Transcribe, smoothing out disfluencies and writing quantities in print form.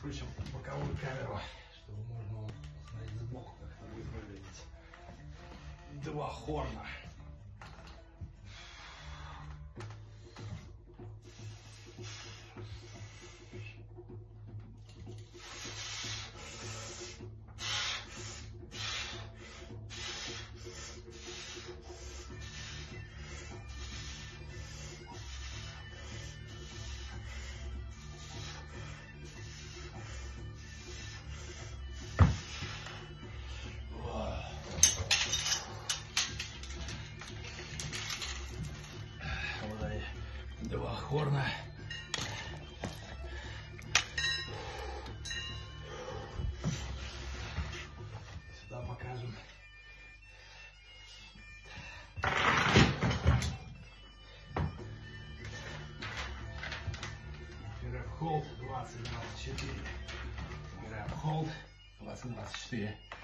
включим боковую камеру, чтобы можно было посмотреть сбоку, как это будет выглядеть. Два хорна. Вот они, два хорна. Сюда покажем. Грэб-холд 20-24. Грэб-холд 20-24.